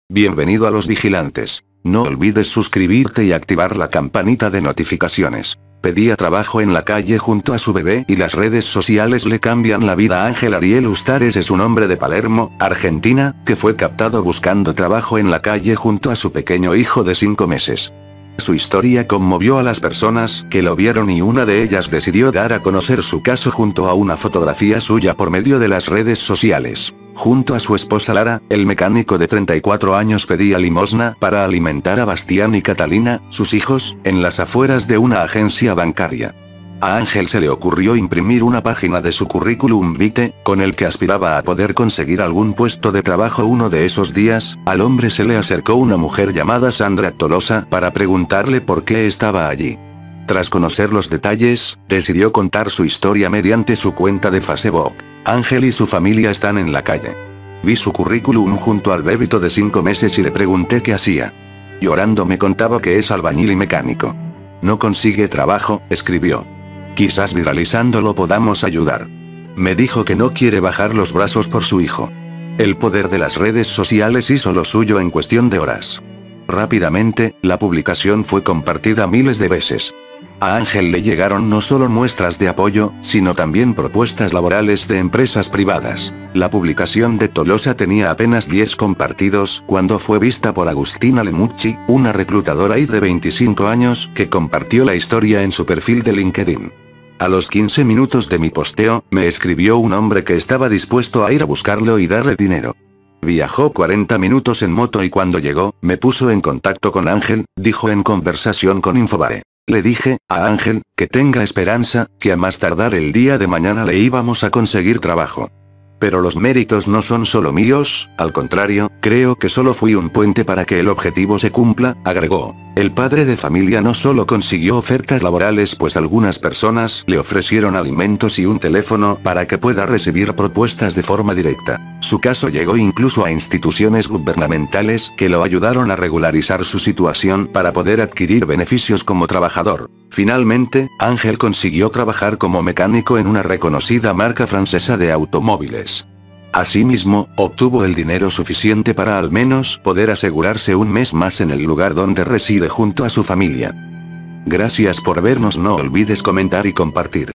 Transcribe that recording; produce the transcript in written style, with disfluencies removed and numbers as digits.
Bienvenido a Los Vigilantes. No olvides suscribirte y activar la campanita de notificaciones. Pedía trabajo en la calle junto a su bebé y las redes sociales le cambian la vida. Ángel Ariel Ustares es un hombre de Palermo, Argentina, que fue captado buscando trabajo en la calle junto a su pequeño hijo de 5 meses. Su historia conmovió a las personas que lo vieron y una de ellas decidió dar a conocer su caso junto a una fotografía suya por medio de las redes sociales. Junto a su esposa Lara, el mecánico de 34 años pedía limosna para alimentar a Bastián y Catalina, sus hijos, en las afueras de una agencia bancaria. A Ángel se le ocurrió imprimir una página de su currículum vitae, con el que aspiraba a poder conseguir algún puesto de trabajo. Uno de esos días, al hombre se le acercó una mujer llamada Sandra Tolosa para preguntarle por qué estaba allí. Tras conocer los detalles, decidió contar su historia mediante su cuenta de Facebook. Ángel y su familia están en la calle. Vi su currículum junto al bebito de 5 meses y le pregunté qué hacía. Llorando me contaba que es albañil y mecánico. No consigue trabajo, escribió. Quizás viralizándolo podamos ayudar. Me dijo que no quiere bajar los brazos por su hijo. El poder de las redes sociales hizo lo suyo en cuestión de horas. Rápidamente, la publicación fue compartida miles de veces. A Ángel le llegaron no solo muestras de apoyo, sino también propuestas laborales de empresas privadas. La publicación de Tolosa tenía apenas 10 compartidos cuando fue vista por Agustina Lemucci, una reclutadora de 25 años que compartió la historia en su perfil de LinkedIn. A los 15 minutos de mi posteo, me escribió un hombre que estaba dispuesto a ir a buscarlo y darle dinero. Viajó 40 minutos en moto y cuando llegó, me puso en contacto con Ángel, dijo en conversación con Infobae. Le dije a Ángel que tenga esperanza, que a más tardar el día de mañana le íbamos a conseguir trabajo. Pero los méritos no son solo míos, al contrario, creo que solo fui un puente para que el objetivo se cumpla, agregó. El padre de familia no solo consiguió ofertas laborales, pues algunas personas le ofrecieron alimentos y un teléfono para que pueda recibir propuestas de forma directa. Su caso llegó incluso a instituciones gubernamentales que lo ayudaron a regularizar su situación para poder adquirir beneficios como trabajador. Finalmente, Ángel consiguió trabajar como mecánico en una reconocida marca francesa de automóviles. Asimismo, obtuvo el dinero suficiente para al menos poder asegurarse un mes más en el lugar donde reside junto a su familia. Gracias por vernos, no olvides comentar y compartir.